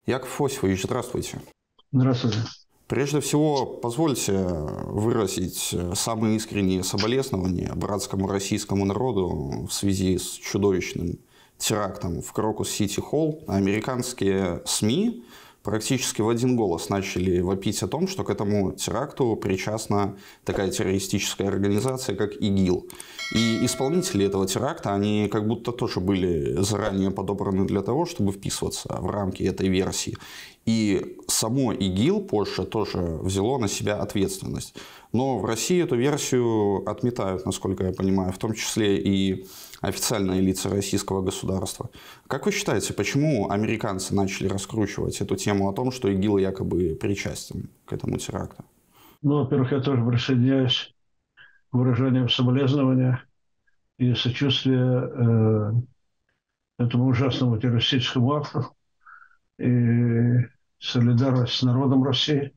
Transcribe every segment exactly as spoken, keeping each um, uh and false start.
Яков Осипович, здравствуйте. Здравствуйте. Прежде всего, позвольте выразить самые искренние соболезнования братскому российскому народу в связи с чудовищным терактом в Крокус-Сити-Холл. Американские СМИ практически в один голос начали вопить о том, что к этому теракту причастна такая террористическая организация, как ИГИЛ. И исполнители этого теракта, они как будто тоже были заранее подобраны для того, чтобы вписываться в рамки этой версии. И само ИГИЛ позже тоже взяло на себя ответственность. Но в России эту версию отметают, насколько я понимаю, в том числе и официальные лица российского государства. Как вы считаете, почему американцы начали раскручивать эту тему о том, что ИГИЛ якобы причастен к этому теракту? Ну, во-первых, я тоже присоединяюсь к выражениям соболезнования и сочувствия э, этому ужасному террористическому акту и солидарность с народом России.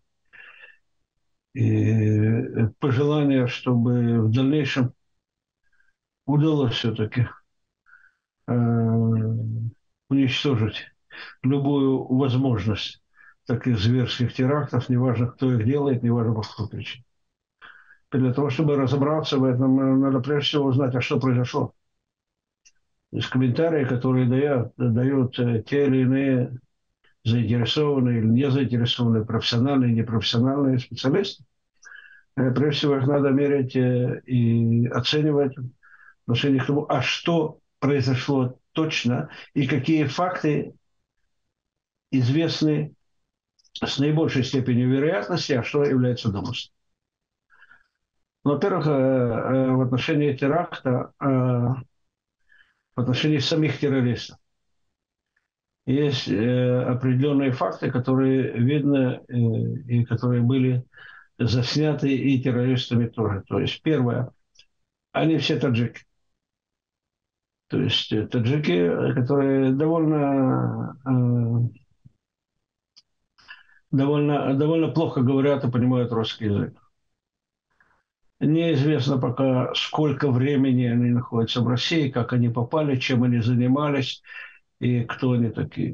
И пожелание, чтобы в дальнейшем удалось все-таки э, уничтожить любую возможность таких зверских терактов, неважно, кто их делает, неважно, по какой причине. Для того, чтобы разобраться в этом, надо прежде всего узнать, а что произошло. Из комментариев, которые дают, дают те или иные заинтересованные или не заинтересованные, профессиональные и непрофессиональные специалисты, прежде всего их надо мерить и оценивать в отношении к тому, а что произошло точно и какие факты известны с наибольшей степенью вероятности, а что является домыслом. Во-первых, в отношении теракта, в отношении самих террористов. Есть определенные факты, которые видны и которые были засняты и террористами тоже. То есть, первое, они все таджики. То есть, таджики, которые довольно, довольно, довольно плохо говорят и понимают русский язык. Неизвестно пока, сколько времени они находятся в России, как они попали, чем они занимались и кто они такие.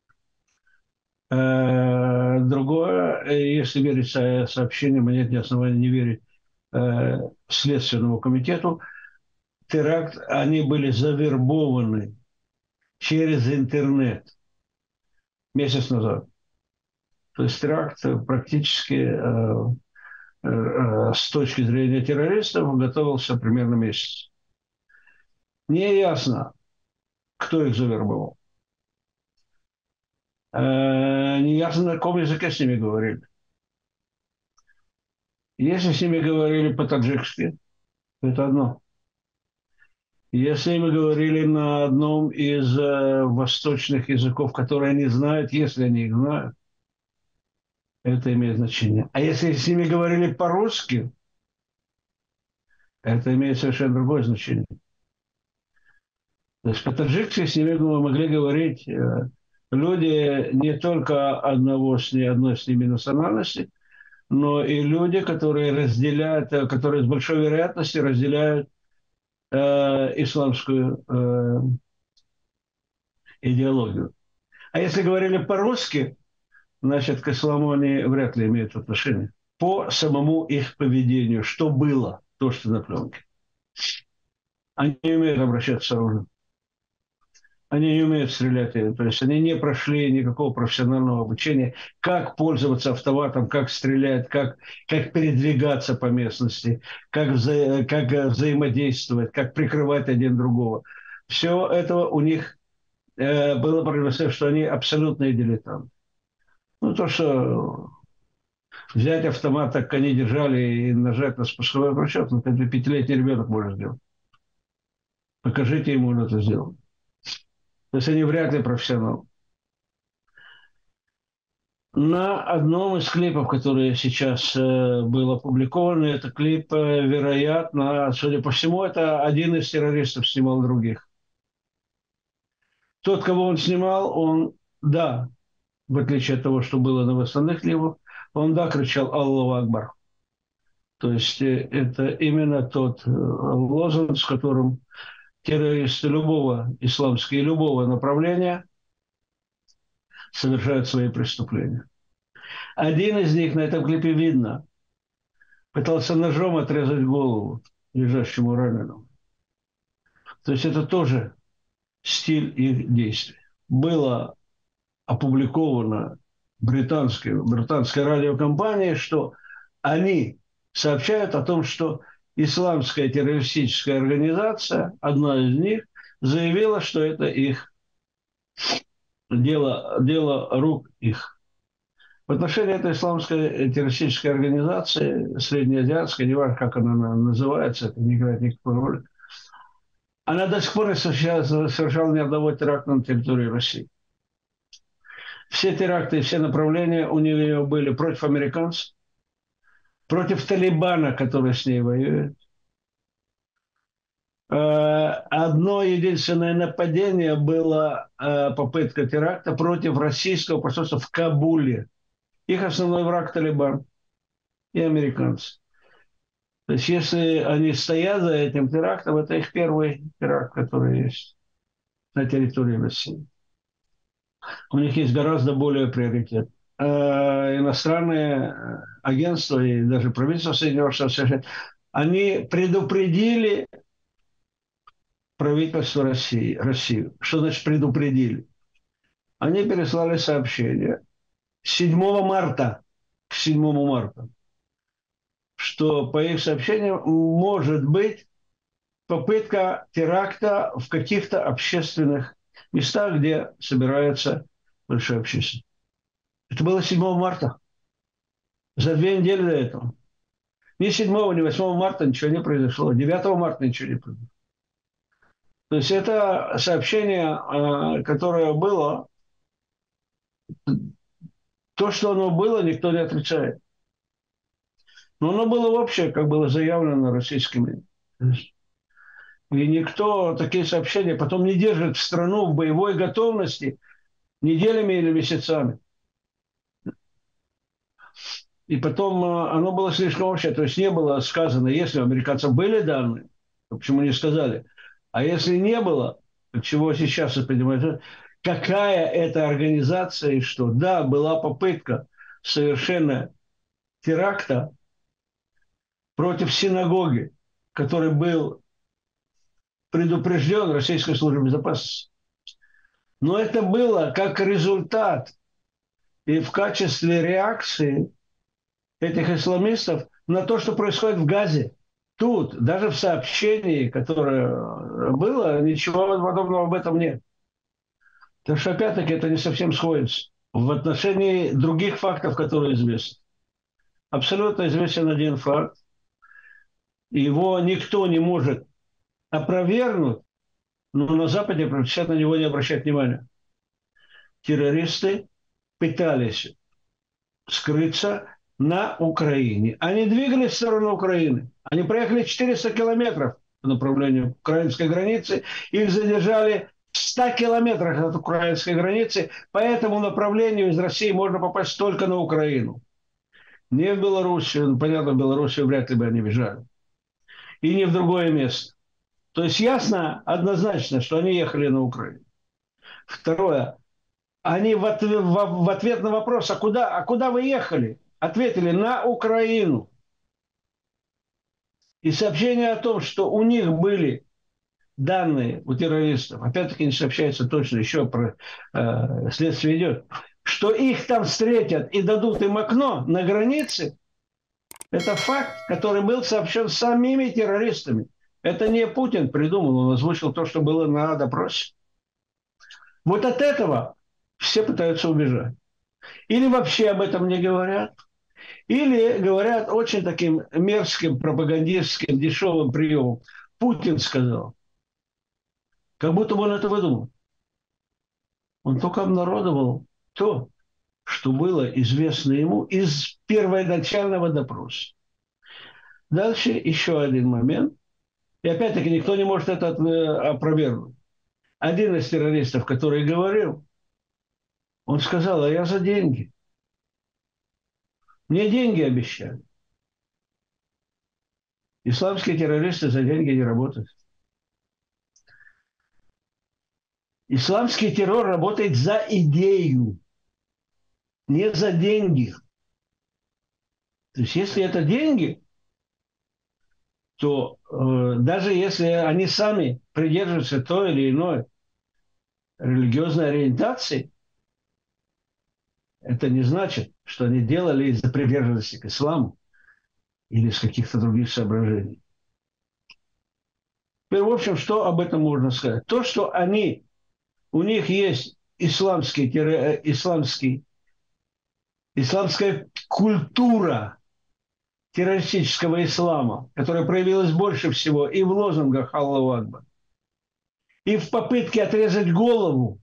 Другое, если верить сообщениям, нет ни основания не верить Следственному комитету, теракт, они были завербованы через интернет месяц назад. То есть теракт практически с точки зрения террористов готовился примерно месяц. Неясно, кто их завербовал. Неясно, на каком языке с ними говорили. Если с ними говорили по-таджикски, это одно. Если мы говорили на одном из э, восточных языков, которые они знают, если они их знают, это имеет значение. А если с ними говорили по-русски, это имеет совершенно другое значение. То есть по-таджикски с ними могли говорить э, люди не только одного с ней, одной с ними национальности, но и люди, которые разделяют, которые с большой вероятностью разделяют э, исламскую э, идеологию. А если говорили по-русски, значит, к исламу они вряд ли имеют отношение. По самому их поведению, что было, то, что на пленке. Они не умеют обращаться с оружием. Они не умеют стрелять. То есть они не прошли никакого профессионального обучения, как пользоваться автоматом, как стрелять, как, как передвигаться по местности, как, вза как взаимодействовать, как прикрывать один другого. Все этого у них э, было предоставлено, что они абсолютные дилетанты. Ну, то, что взять автомат, так как они держали, и нажать на спусковой крючок, ну, это пятилетний ребенок может сделать. Покажите ему, он это сделал. То есть они вряд ли профессионалы. На одном из клипов, которые сейчас э, был опубликован, это клип, э, вероятно, судя по всему, это один из террористов снимал других. Тот, кого он снимал, он, да, в отличие от того, что было на остальных клипах, он, да, кричал «Аллаху Акбар». То есть э, это именно тот э, лозунг, с которым террористы любого исламского и любого направления совершают свои преступления. Один из них, на этом клипе видно, пытался ножом отрезать голову лежащему раненому. То есть это тоже стиль их действий. Было опубликовано британской, британской радиокомпанией, что они сообщают о том, что исламская террористическая организация, одна из них, заявила, что это их дело, дело рук их. В отношении этой исламской террористической организации, среднеазиатской, неважно, как она называется, это не играет никакой роли, она до сих пор не совершала ни одного теракта на территории России. Все теракты и все направления у нее были против американцев, против Талибана, который с ней воюет. Одно единственное нападение было попытка теракта против российского посольства в Кабуле. Их основной враг Талибан и американцы. То есть если они стоят за этим терактом, это их первый теракт, который есть на территории России. У них есть гораздо более приоритет. Э, иностранные агентства и даже правительство Соединенных Штатов, они предупредили правительство России, Россию. Что значит предупредили? Они переслали сообщение седьмого марта, к седьмому марта, что по их сообщениям может быть попытка теракта в каких-то общественных местах, где собирается большая общественность. Это было седьмого марта. За две недели до этого. Ни седьмого, ни восьмого марта ничего не произошло. девятого марта ничего не произошло. То есть это сообщение, которое было, то, что оно было, никто не отрицает. Но оно было общее, как было заявлено российскими. И никто такие сообщения потом не держит в страну в боевой готовности неделями или месяцами. И потом оно было слишком общее. То есть не было сказано, если у американцев были данные, то почему не сказали? А если не было, чего сейчас вы понимаете, какая это организация и что? Да, была попытка совершенно теракта против синагоги, который был предупрежден Российской службой безопасности. Но это было как результат и в качестве реакции этих исламистов на то, что происходит в Газе. Тут, даже в сообщении, которое было, ничего подобного об этом нет. Так что, опять-таки, это не совсем сходится. В отношении других фактов, которые известны. Абсолютно известен один факт. Его никто не может опровергнуть, но на Западе практически на него не обращают внимания. Террористы пытались скрыться на Украине. Они двигались в сторону Украины. Они проехали четыреста километров по направлению к украинской границы. Их задержали в ста километрах от украинской границы. По этому направлению из России можно попасть только на Украину. Не в Белоруссию. Ну, понятно, в Белоруссию вряд ли бы они бежали. И не в другое место. То есть ясно, однозначно, что они ехали на Украину. Второе. Они в ответ, в ответ на вопрос, а куда, а куда вы ехали? Ответили: на Украину. И сообщение о том, что у них были данные, у террористов, опять-таки не сообщается точно, еще про э, следствие идет, что их там встретят и дадут им окно на границе, это факт, который был сообщен самими террористами. Это не Путин придумал, он озвучил то, что было на допросе. Вот от этого все пытаются убежать. Или вообще об этом не говорят, или говорят очень таким мерзким, пропагандистским, дешевым приемом. Путин сказал. Как будто бы он это выдумал. Он только обнародовал то, что было известно ему из первоначального допроса. Дальше еще один момент. И опять-таки никто не может это опровергнуть. Один из террористов, который говорил, он сказал: а я за деньги. Мне деньги обещали. Исламские террористы за деньги не работают. Исламский террор работает за идею. не за деньги. То есть если это деньги, то э, даже если они сами придерживаются той или иной религиозной ориентации, это не значит, что они делали из-за приверженности к исламу или из каких-то других соображений. Теперь, в общем, что об этом можно сказать? То, что они, у них есть исламский, исламский, исламская культура террористического ислама, которая проявилась больше всего и в лозунгах «Аллаху Акбар», и в попытке отрезать голову.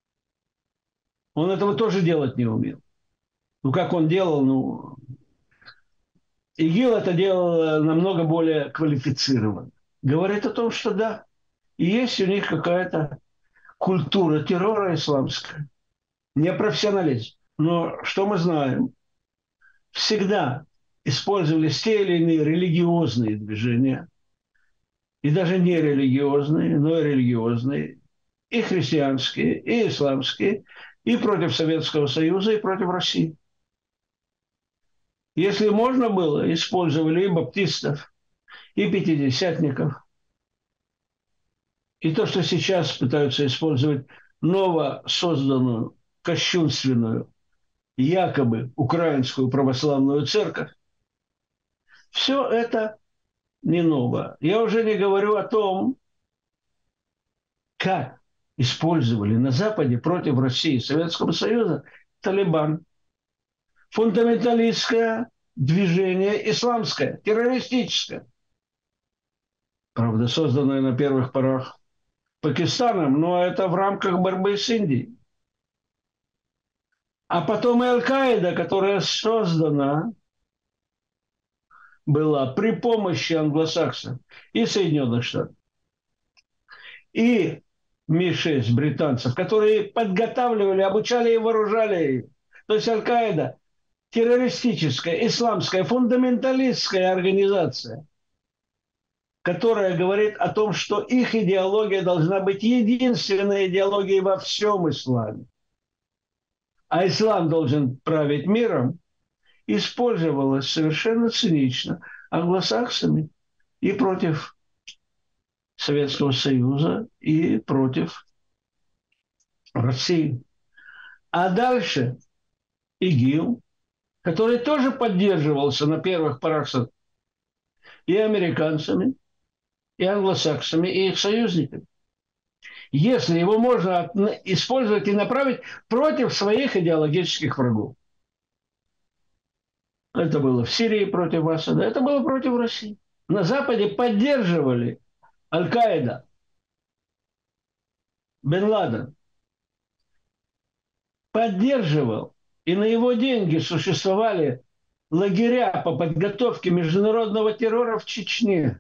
Он этого тоже делать не умел. Ну, как он делал, ну... ИГИЛ это делал намного более квалифицированно. Говорит о том, что да, есть у них какая-то культура террора исламская, не профессионализм. Но что мы знаем? Всегда использовались те или иные религиозные движения, и даже не религиозные, но и религиозные, и христианские, и исламские, и против Советского Союза, и против России. Если можно было, использовали и баптистов, и пятидесятников. И то, что сейчас пытаются использовать новосозданную, кощунственную, якобы украинскую православную церковь, все это не ново. Я уже не говорю о том, как использовали на Западе против России и Советского Союза Талибан. Фундаменталистское движение исламское, террористическое. Правда, созданное на первых порах Пакистаном, но это в рамках борьбы с Индией. А потом и Аль-Каида, которая создана была при помощи англосаксов и Соединенных Штатов, и Ми шесть британцев, которые подготавливали, обучали и вооружали ее. То есть Аль-Каида – террористическая, исламская, фундаменталистская организация, которая говорит о том, что их идеология должна быть единственной идеологией во всем исламе. А ислам должен править миром, использовалась совершенно цинично англосаксами и против Советского Союза, и против России. А дальше ИГИЛ, который тоже поддерживался на первых порах и американцами, и англосаксами, и их союзниками. Если его можно использовать и направить против своих идеологических врагов. Это было в Сирии против Асада, это было против России. На Западе поддерживали Аль-Каида, Бен Ладен. Поддерживал, и на его деньги существовали лагеря по подготовке международного террора в Чечне.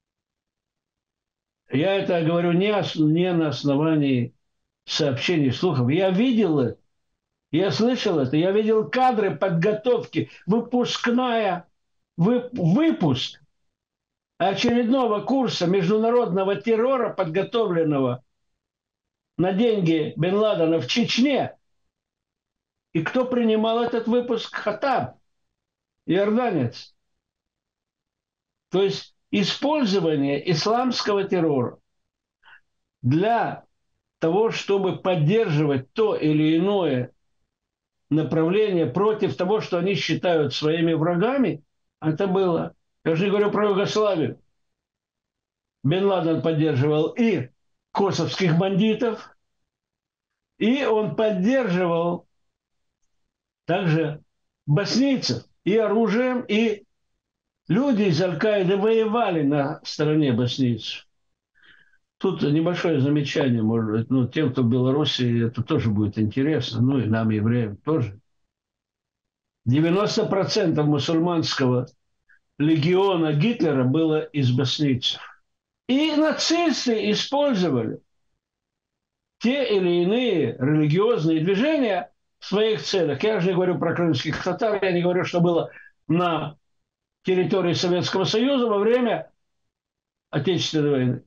Я это говорю не, не на основании сообщений, слухов. Я видел это, я слышал это, я видел кадры подготовки, выпускная, вы, выпуск очередного курса международного террора, подготовленного на деньги Бен Ладена в Чечне. И кто принимал этот выпуск? Хаттаб, иорданец. То есть использование исламского террора для того, чтобы поддерживать то или иное направление против того, что они считают своими врагами, это было. Я же не говорю про Югославию. Бен Ладен поддерживал и косовских бандитов, и он поддерживал также боснийцев и оружием, и люди из Аль-Каиды воевали на стороне боснийцев. Тут небольшое замечание, может быть, ну, тем, кто в Беларуси, это тоже будет интересно, ну, и нам, евреям, тоже. девяносто процентов мусульманского легиона Гитлера было из боснийцев. И нацисты использовали те или иные религиозные движения в своих целях. Я же не говорю про крымских татар, я не говорю, что было на территории Советского Союза во время Отечественной войны.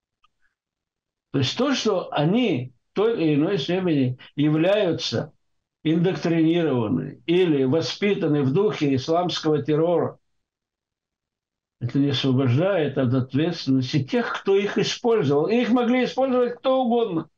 То есть то, что они в той или иной степени являются индоктринированы или воспитаны в духе исламского террора, это не освобождает от ответственности тех, кто их использовал. И их могли использовать кто угодно.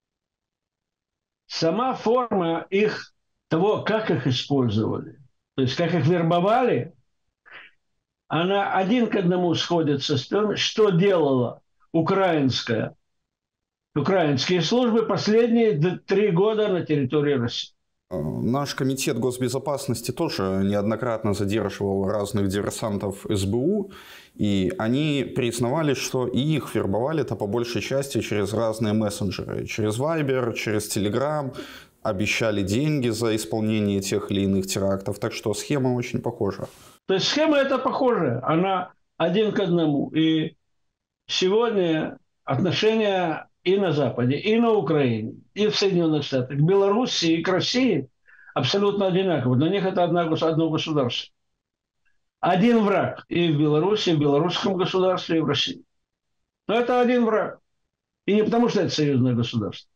Сама форма их, того, как их использовали, то есть как их вербовали, она один к одному сходится с тем, что делала украинская, украинские службы последние три года на территории России. Наш комитет госбезопасности тоже неоднократно задерживал разных диверсантов эс бэ у, и они признавали, что и их вербовали-то по большей части через разные мессенджеры. Через Viber, через Telegram, обещали деньги за исполнение тех или иных терактов. Так что схема очень похожа. То есть схема эта похожая, она один к одному. И сегодня отношения и на Западе, и на Украине, и в Соединенных Штатах, к Белоруссии и к России абсолютно одинаково. Для них это одно, одно государство. Один враг и в Беларуси, и в белорусском государстве, и в России. Но это один враг. И не потому, что это союзное государство.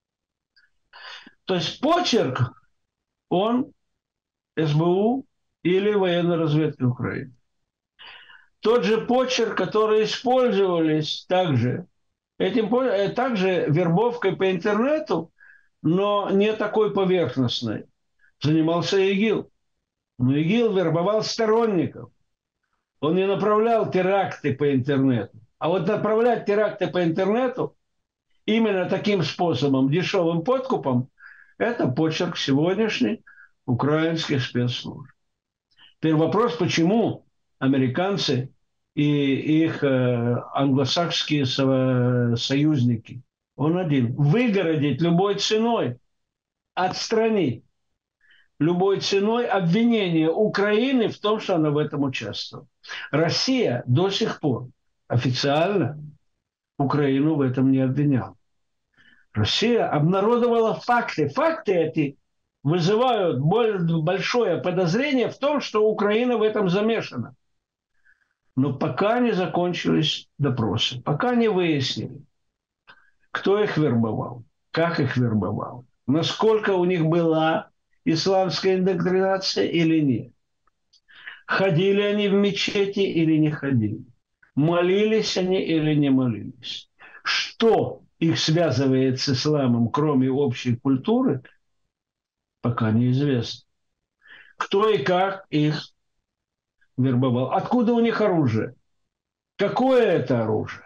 То есть почерк, он эс бэ у или военной разведки Украины. Тот же почерк, который использовались также, этим, также вербовкой по интернету, но не такой поверхностной, занимался ИГИЛ. Но ИГИЛ вербовал сторонников. Он не направлял теракты по интернету. А вот направлять теракты по интернету именно таким способом, дешевым подкупом, это почерк сегодняшних украинских спецслужб. Теперь вопрос, почему американцы и их э, англосаксские со- союзники, он один, выгородить любой ценой, отстранить любой ценой обвинение Украины в том, что она в этом участвовала. Россия до сих пор официально Украину в этом не обвиняла. Россия обнародовала факты. Факты эти вызывают большое подозрение в том, что Украина в этом замешана. Но пока не закончились допросы, пока не выяснили, кто их вербовал, как их вербовал, насколько у них была исламская индоктринация или нет. Ходили они в мечети или не ходили. Молились они или не молились. Что их связывает с исламом, кроме общей культуры, пока неизвестно. Кто и как их вербовал. Откуда у них оружие? Какое это оружие?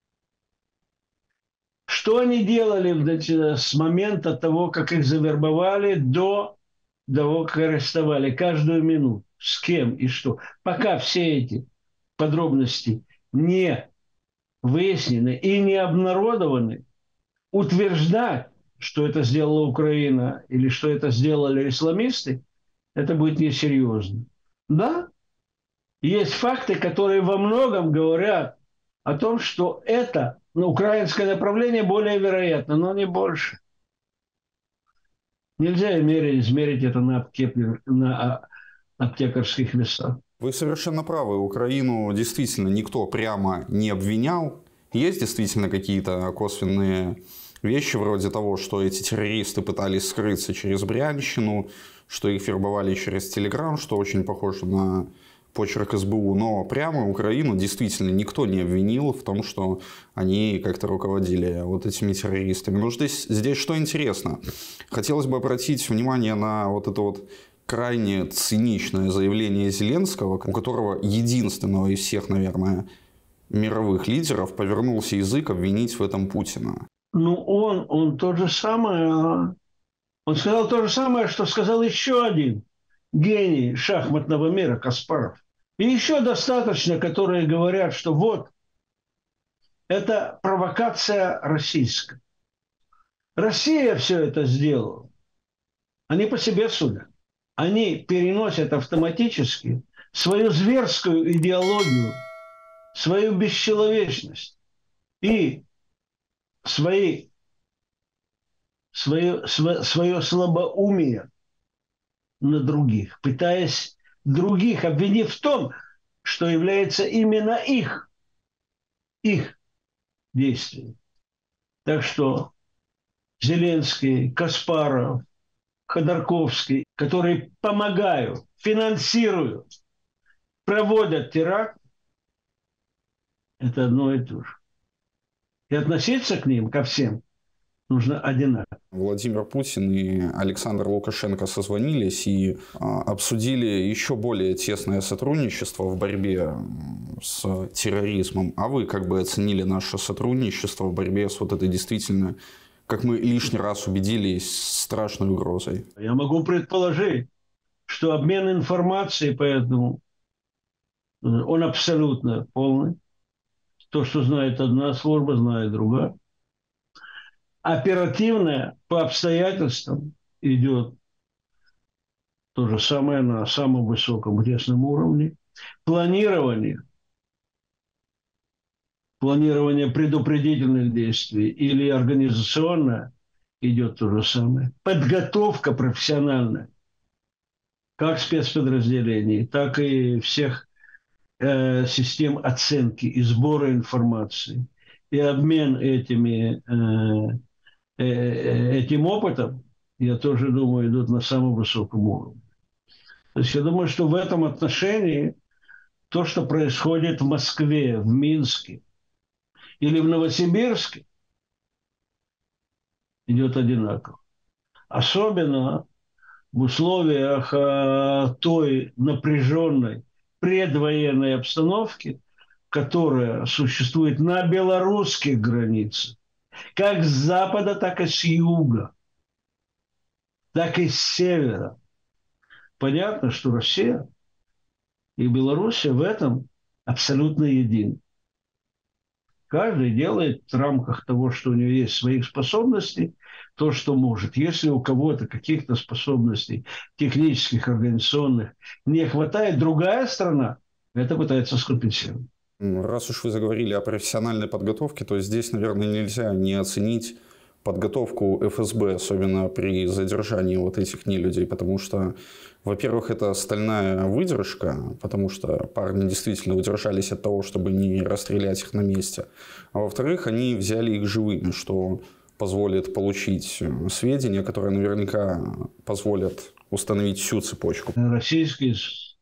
Что они делали с момента того, как их завербовали, до того, как арестовали? Каждую минуту. С кем и что? Пока все эти подробности не выяснены и не обнародованы, утверждать, что это сделала Украина или что это сделали исламисты, это будет несерьезно. Да, есть факты, которые во многом говорят о том, что это ну, украинское направление более вероятно, но не больше. Нельзя измерить, измерить это на, аптекер, на аптекарских весах. Вы совершенно правы. Украину действительно никто прямо не обвинял. Есть действительно какие-то косвенные вещи вроде того, что эти террористы пытались скрыться через Брянщину, что их вербовали через Телеграм, что очень похоже на почерк эс бэ у. Но прямо Украину действительно никто не обвинил в том, что они как-то руководили вот этими террористами. Но здесь, здесь что интересно. Хотелось бы обратить внимание на вот это вот крайне циничное заявление Зеленского, у которого единственного из всех, наверное, мировых лидеров повернулся язык обвинить в этом Путина. Ну, он, он то же самое, он сказал то же самое, что сказал еще один гений шахматного мира Каспаров. И еще достаточно, которые говорят, что вот, это провокация российская. Россия все это сделала. Они по себе судят. Они переносят автоматически свою зверскую идеологию, свою бесчеловечность и свои, свое, свое, свое слабоумие на других, пытаясь других обвинить в том, что является именно их, их действием. Так что Зеленский, Каспаров, Ходорковский, которые помогают, финансируют, проводят теракт, это одно и то же. И относиться к ним, ко всем, нужно одинаково. Владимир Путин и Александр Лукашенко созвонились и обсудили еще более тесное сотрудничество в борьбе с терроризмом. А вы как бы оценили наше сотрудничество в борьбе с вот этой действительно, как мы лишний раз убедились, страшной угрозой? Я могу предположить, что обмен информацией поэтому он абсолютно полный. То, что знает одна служба, знает другая. Оперативное по обстоятельствам идет то же самое на самом высоком местном уровне. Планирование, планирование предупредительных действий или организационное идет то же самое. Подготовка профессиональная, как спецподразделений, так и всех э, систем оценки и сбора информации. И обмен этими, э, э, этим опытом, я тоже думаю, идут на самом высоком уровне. То есть я думаю, что в этом отношении то, что происходит в Москве, в Минске или в Новосибирске, идет одинаково. Особенно в условиях э, той напряженной предвоенной обстановки, которая существует на белорусских границах, как с запада, так и с юга, так и с севера. Понятно, что Россия и Белоруссия в этом абсолютно едины. Каждый делает в рамках того, что у него есть своих способностей, то, что может. Если у кого-то каких-то способностей технических, организационных не хватает, другая страна это пытается скомпенсировать. Раз уж вы заговорили о профессиональной подготовке, то здесь, наверное, нельзя не оценить подготовку эф эс бэ, особенно при задержании вот этих нелюдей, потому что, во-первых, это стальная выдержка, потому что парни действительно удержались от того, чтобы не расстрелять их на месте, а во-вторых, они взяли их живыми, что позволит получить сведения, которые наверняка позволят установить всю цепочку. Российские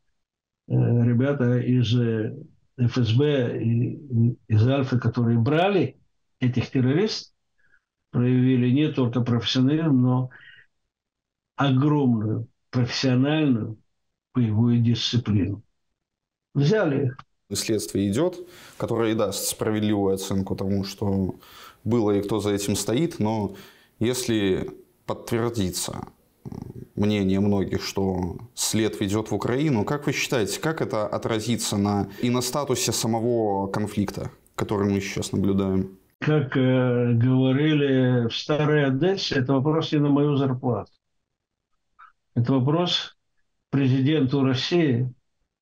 ребята из эф эс бэ и из Альфы, которые брали этих террористов, проявили не только профессионализм, но огромную профессиональную боевую дисциплину. Взяли их. Следствие идет, которое и даст справедливую оценку тому, что было и кто за этим стоит, но если подтвердится мнение многих, что след ведет в Украину, как вы считаете, как это отразится на, и на статусе самого конфликта, который мы сейчас наблюдаем? Как э, говорили в Старой Одессе, это вопрос не на мою зарплату. Это вопрос президенту России,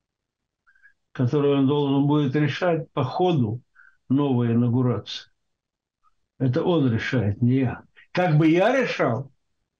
который он должен будет решать по ходу новой инаугурации. Это он решает, не я. Как бы я решал,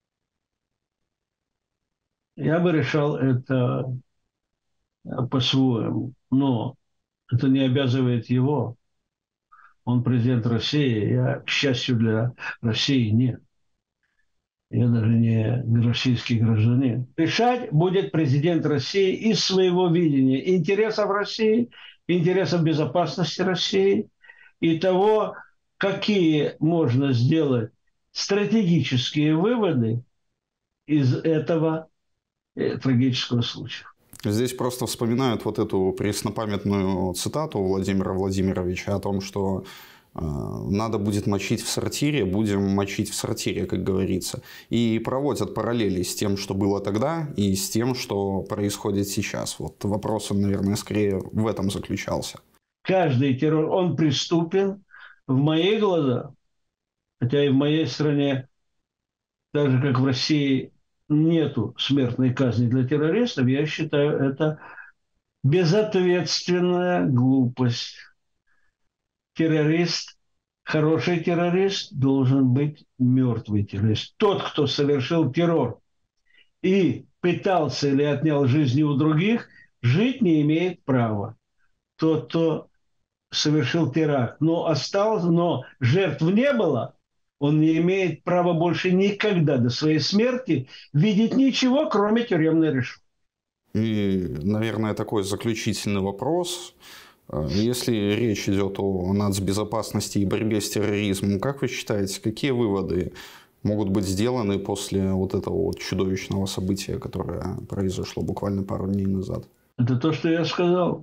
я бы решал это по-своему. Но это не обязывает его. Он президент России, я, к счастью для России, нет. Я даже не российский гражданин. Решать будет президент России из своего видения интересов России, интересов безопасности России и того, какие можно сделать стратегические выводы из этого трагического случая. Здесь просто вспоминают вот эту преснопамятную цитату Владимира Владимировича о том, что э, надо будет мочить в сортире, будем мочить в сортире, как говорится. И проводят параллели с тем, что было тогда, и с тем, что происходит сейчас. Вот вопрос, он, наверное, скорее в этом заключался. Каждый террор, он преступен в моих глазах, хотя и в моей стране, так же, как в России, нету смертной казни для террористов, я считаю, это безответственная глупость. Террорист, хороший террорист должен быть мертвый террорист. Тот, кто совершил террор и пытался или отнял жизни у других, жить не имеет права. Тот, кто совершил теракт, но остался, но жертв не было, Он не имеет права больше никогда до своей смерти видеть ничего, кроме тюремной решетки. И, наверное, такой заключительный вопрос. Если речь идет о нацбезопасности и борьбе с терроризмом, как вы считаете, какие выводы могут быть сделаны после вот этого вот чудовищного события, которое произошло буквально пару дней назад? Это то, что я сказал.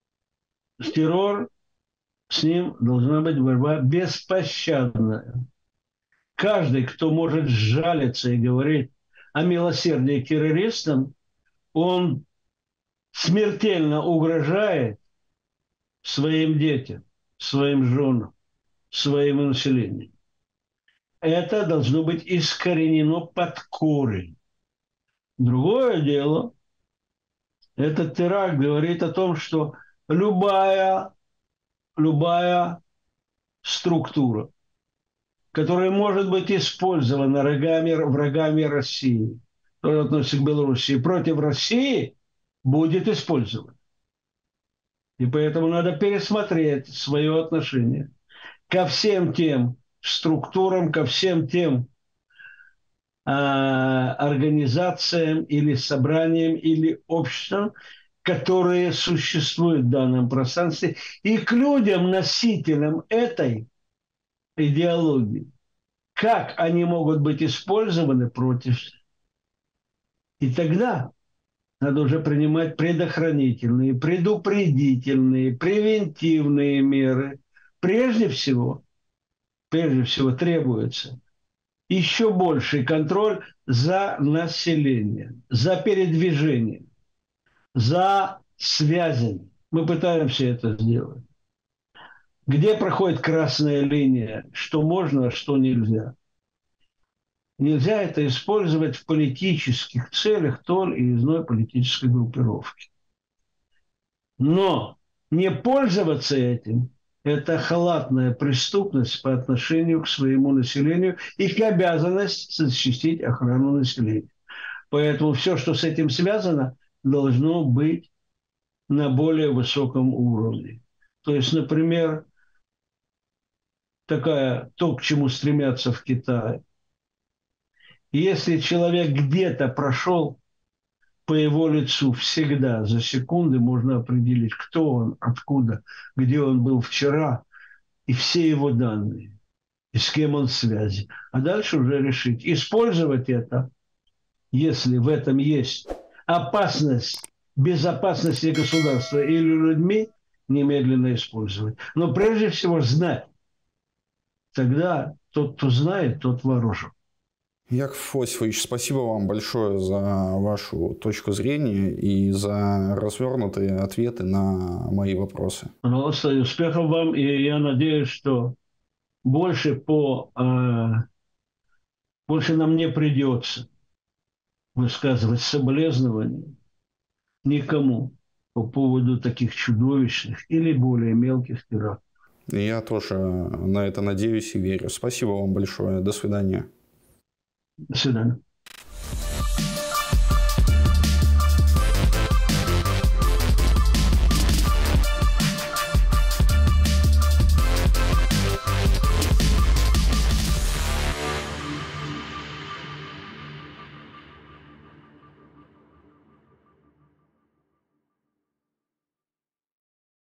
Террор, с ним должна быть борьба беспощадная. Каждый, кто может сжалиться и говорить о милосердии к террористам, он смертельно угрожает своим детям, своим женам, своему населению. Это должно быть искоренено под корень. Другое дело, этот теракт говорит о том, что любая, любая структура, которая может быть использована врагами, врагами России, которые относятся к Белоруссии, против России, будет использована. И поэтому надо пересмотреть свое отношение ко всем тем структурам, ко всем тем э, организациям или собраниям или обществам, которые существуют в данном пространстве, и к людям, носителям этой идеологии. Как они могут быть использованы против. И тогда надо уже принимать предохранительные, предупредительные, превентивные меры. Прежде всего, прежде всего требуется еще больший контроль за населением, за передвижением, за связями. Мы пытаемся это сделать. Где проходит красная линия, что можно, а что нельзя. Нельзя это использовать в политических целях той или иной политической группировки. Но не пользоваться этим – это халатная преступность по отношению к своему населению и к обязанности защитить охрану населения. Поэтому все, что с этим связано, должно быть на более высоком уровне. То есть, например, такая, то, к чему стремятся в Китае. Если человек где-то прошел, по его лицу всегда за секунды можно определить, кто он, откуда, где он был вчера, и все его данные, и с кем он в связи. А дальше уже решить, использовать это, если в этом есть опасность безопасности государства или людьми, немедленно использовать. Но прежде всего знать. Тогда тот, кто знает, тот вооружен. Яков Иосифович, спасибо вам большое за вашу точку зрения и за развернутые ответы на мои вопросы. Пожалуйста, и успехов вам. И я надеюсь, что больше, по, э, больше нам не придется высказывать соболезнования никому по поводу таких чудовищных или более мелких терактов. Я тоже на это надеюсь и верю. Спасибо вам большое. До свидания. До свидания.